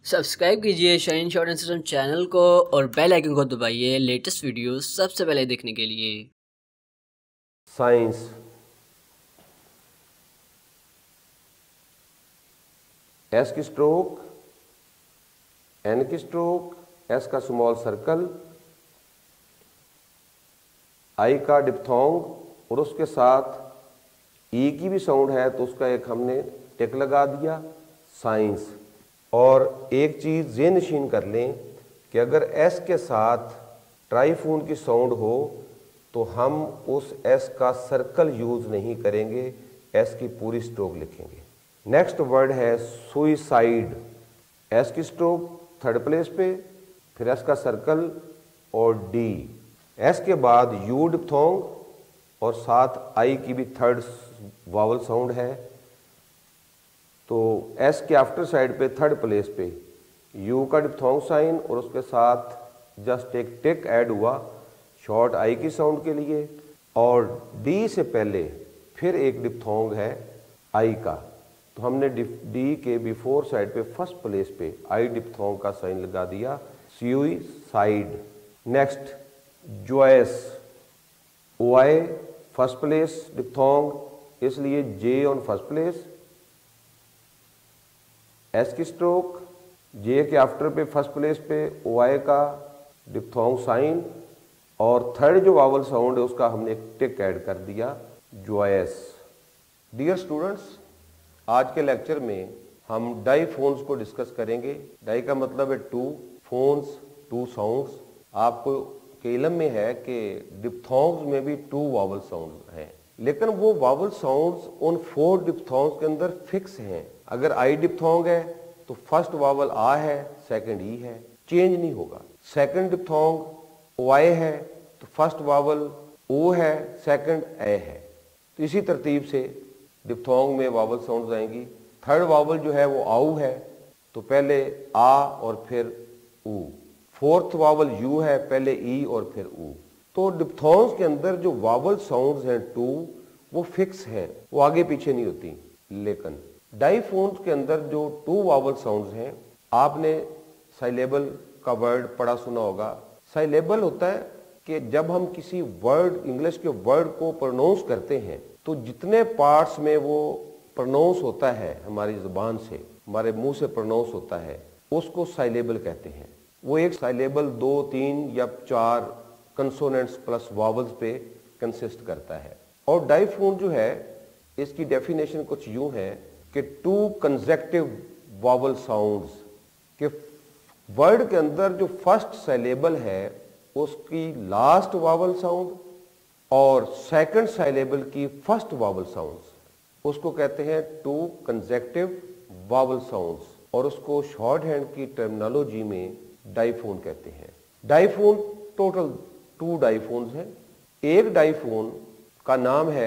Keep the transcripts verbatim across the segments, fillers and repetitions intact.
Subscribe कीजिए shine shorthand system channel को और बेल आइकन को दबाइए लेटेस्ट वीडियो सबसे पहले देखने के लिए। साइंस एस की स्ट्रोक, एन की स्ट्रोक, एस का स्मॉल सर्कल, आई का डिप्थोंग और उसके साथ ई की भी साउंड है तो उसका एक हमने टिक लगा दिया साइंस। और एक चीज़ ये नशीन कर लें कि अगर एस के साथ ट्राइफून की साउंड हो तो हम उस एस का सर्कल यूज़ नहीं करेंगे, एस की पूरी स्ट्रोक लिखेंगे। नेक्स्ट वर्ड है सुइसाइड। एस की स्ट्रोक थर्ड प्लेस पे, फिर एस का सर्कल और डी। एस के बाद यू डिप्थोंग और साथ आई की भी थर्ड वावल साउंड है, तो एस के आफ्टर साइड पे थर्ड प्लेस पे यू का डिप्थोंग साइन और उसके साथ जस्ट एक टिक ऐड हुआ शॉर्ट आई की साउंड के लिए। और डी से पहले फिर एक डिप्थोंग है आई का, तो हमने डी के बिफोर साइड पे फर्स्ट प्लेस पे आई डिप्थोंग का साइन लगा दिया suicide. Next Joyce, O I first place diphthong इसलिए J on first place. S की स्ट्रोक जे के आफ्टर पे फर्स्ट प्लेस पे ओ आई का डिप्थोंग साइन और थर्ड जो वावल साउंड है उसका हमने एक टिक ऐड कर दिया जॉयस। डियर स्टूडेंट्स, आज के लेक्चर में हम डाईफोन्स को डिस्कस करेंगे। डाई का मतलब है टू, फोन्स टू साउंड्स। आपको के इल्म में है कि डिप्थोंग्स में भी टू वावल साउंड हैं, लेकिन वो वावल साउंड्स उन फोर डिप्थोंग्स के अंदर फिक्स हैं। अगर आई डिप्थोंग है तो फर्स्ट वावल आ है, सेकंड ई है, चेंज नहीं होगा। सेकंड डिप्थोंग ओ आई है तो फर्स्ट वावल ओ है, सेकंड ए है। तो इसी तरतीब से डिप्थोंग में वावल साउंड्स आएंगी। थर्ड वावल जो है वो आऊ है तो पहले आ और फिर ऊ। फोर्थ वावल यू है, पहले ई और फिर ऊ। तो डिप्थोंग्स के अंदर जो वावल साउंड्स हैं टू वो फिक्स हैं, वो आगे पीछे नहीं होती। लेकिन डाईफोन्स के अंदर जो टू वावल साउंड्स हैं, आपने साइलेबल का वर्ड पढ़ा सुना होगा। साइलेबल होता है कि जब हम किसी वर्ड, इंग्लिश के वर्ड को प्रोनाउंस करते हैं तो जितने पार्ट्स में वो प्रोनाउंस होता है हमारी जुबान से, हमारे मुंह से प्रोनाउंस होता है, उसको साइलेबल कहते हैं। वो एक साइलेबल दो, तीन या चार कंसोनेंट्स प्लस वावल्स पे कंसिस्ट करता है। और डाईफोन जो है इसकी डेफिनेशन कुछ यूं है कि टू कंसेक्टिव वावल साउंड्स, के वर्ड के अंदर जो फर्स्ट साइलेबल है उसकी लास्ट वावल साउंड और सेकंड साइलेबल की फर्स्ट वावल साउंड्स, उसको कहते हैं टू कंसेक्टिव वावल साउंड्स। और उसको शॉर्ट हैंड की टर्मिनोलॉजी में डाईफोन कहते हैं। डाईफोन टोटल टू डाईफोन्स हैं। एक डाईफोन का नाम है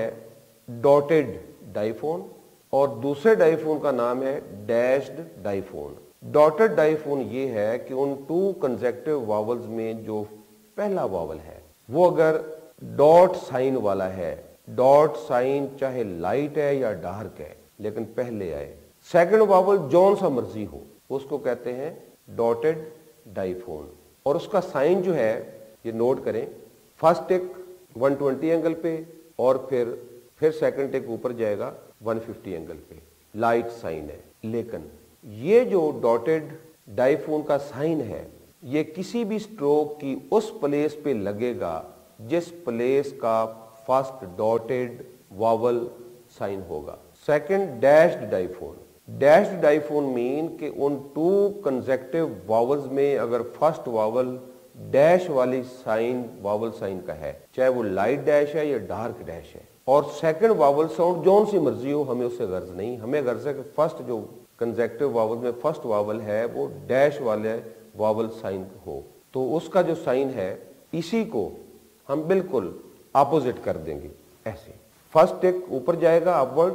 डॉटेड डाईफोन और दूसरे डाईफोन का नाम है डैश्ड डाईफोन। डॉटेड डाईफोन ये है कि उन टू कंसेक्टिव वावल्स में जो पहला वावल है वो अगर डॉट साइन वाला है, डॉट साइन चाहे लाइट है या डार्क है लेकिन पहले आए, सेकंड वावल जौन सा मर्जी हो, उसको कहते हैं डॉटेड डाईफोन। और उसका साइन जो है ये नोट करें, first tick one twenty angle पे और फिर फिर सेकंड टिक ऊपर जाएगा वन फिफ्टी एंगल पे, लाइट साइन है। लेकिन ये जो डॉटेड डाईफोन का साइन है ये किसी भी स्ट्रोक की उस प्लेस पे लगेगा जिस प्लेस का फर्स्ट डॉटेड वावल साइन होगा। Second dashed diphone. Dashed diphone mean कि उन टू कंसेक्टिव वावल्स में अगर फर्स्ट वावल डैश वाली साइन वावल साइन का है, चाहे वो लाइट डैश है या डार्क डैश है, और सेकंड वावल साउंड जौन सी मर्जी हो, हमें उससे गर्ज नहीं। हमें गर्ज है कि फर्स्ट जो कंसेक्टिव वावल में फर्स्ट वावल है वो डैश वाले वावल साइन हो, तो उसका जो साइन है इसी को हम बिल्कुल अपोजिट कर देंगे। ऐसे फर्स्ट टिक ऊपर जाएगा अपवर्ड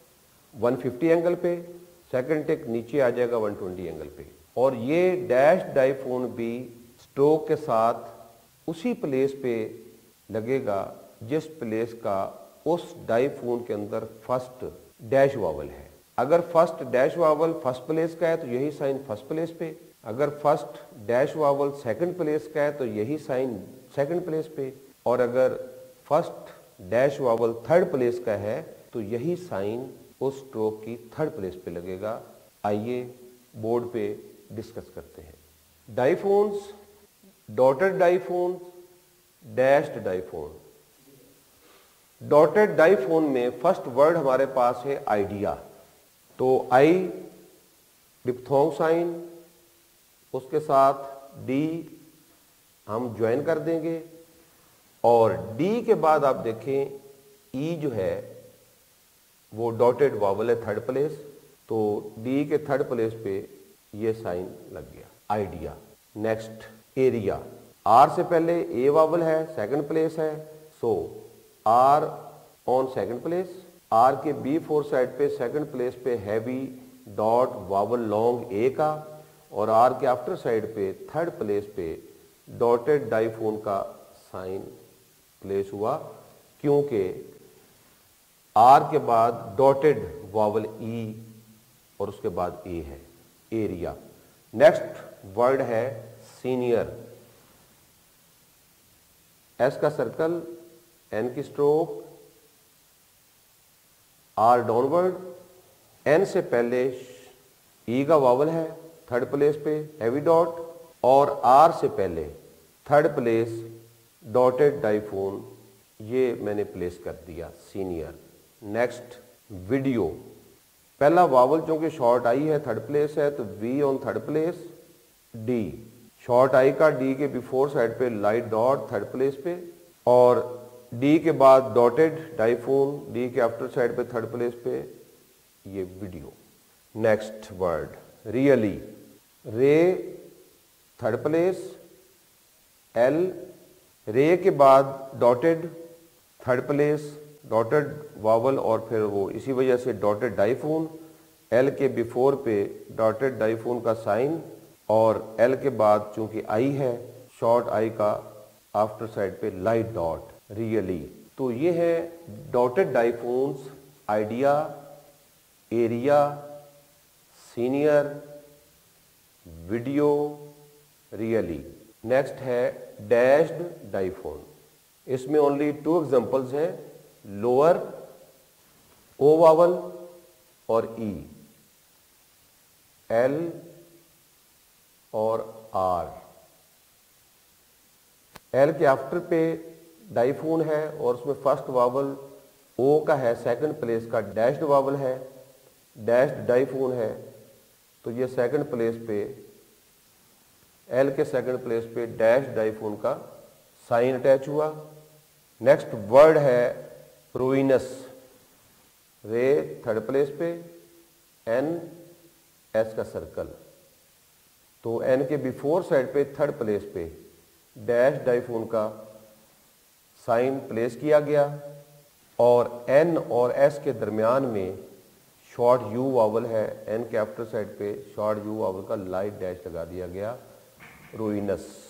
वन फिफ्टी एंगल पे, सेकंड टिक नीचे आ जाएगा वन ट्वेंटी एंगल पे। और ये डैश डाईफोन भी स्ट्रोक के साथ उसी प्लेस पे लगेगा जिस प्लेस का उस डाईफोन के अंदर फर्स्ट डैश वावल है। अगर first dash vowel first place का है तो यही साइन फर्स्ट प्लेस पे, अगर first dash vowel second place का है तो यही साइन सेकंड प्लेस पे, और अगर first dash vowel third place का है तो यही साइन उस स्ट्रोक की थर्ड प्लेस पे लगेगा। आइए बोर्ड पे डिस्कस करते हैं। Diphones, dotted diphones, dashed diphone. Dotted diphone में फर्स्ट वर्ड हमारे पास है आइडिया, तो आई डिप्थोंग साइन, उसके साथ डी हम ज्वाइन कर देंगे, और डी के बाद आप देखें ई जो है वो डॉटेड वावल है थर्ड प्लेस, तो डी के थर्ड प्लेस पे ये साइन लग गया आइडिया। नेक्स्ट एरिया, आर से पहले ए वावल है सेकंड प्लेस है, so R on second place, R के बी फोर साइड पे सेकंड प्लेस पे heavy dot vowel long A का, और आर के आफ्टर साइड पे थर्ड प्लेस पे डॉटेड डाइफोन का साइन प्लेस हुआ, क्योंकि आर के बाद डॉटेड वावल ई और उसके बाद ए है, एरिया। नेक्स्ट वर्ड है सीनियर, एस का सर्कल, एन की स्ट्रोक, आर डाउनवर्ड, एन से पहले ई का वावल है थर्ड प्लेस पे हैवी डॉट, और आर से पहले थर्ड प्लेस डॉटेड डाइफोन, ये मैंने प्लेस कर दिया सीनियर। नेक्स्ट वीडियो, पहला वावल चूंकि शॉर्ट आई है थर्ड प्लेस है तो V on third place, D short I का डी के बिफोर साइड पे लाइट डॉट थर्ड प्लेस पे, और डी के बाद डॉटेड डाइफोन डी के आफ्टर साइड पे थर्ड प्लेस पे, ये video. Next word really, ray third place, L ray के बाद dotted third place dotted vowel, और फिर वो इसी वजह से डॉटेड डाइफोन, एल के बिफोर पे डॉटेड डाइफोन का साइन, और एल के बाद चूंकि आई है शॉर्ट आई का आफ्टर साइड पे लाइट डॉट, रियली। तो ये है dotted diphones, idea, area, senior, video, really. Next है डैश्ड डाइफोन, इसमें ओनली टू एग्जांपल्स हैं, लोअर ओ वावल और ई, एल और आर। एल के आफ्टर पे डाइफोन है और उसमें फर्स्ट वावल ओ का है सेकंड प्लेस का, डैश्ड वावल है, डैश्ड डाइफोन है, तो ये सेकंड प्लेस पे एल के सेकंड प्लेस पे डैश डाइफोन का साइन अटैच हुआ। नेक्स्ट वर्ड है रुइनस, रे थर्ड प्लेस पे, एन एस का सर्कल, तो एन के बिफोर साइड पे थर्ड प्लेस पे डैश डाइफोन का साइन प्लेस किया गया, और एन और एस के दरमियान में शॉर्ट यू वावल है, एन के आफ्टर साइड पे शॉर्ट यू वावल का लाइट डैश लगा दिया गया, रुइनस।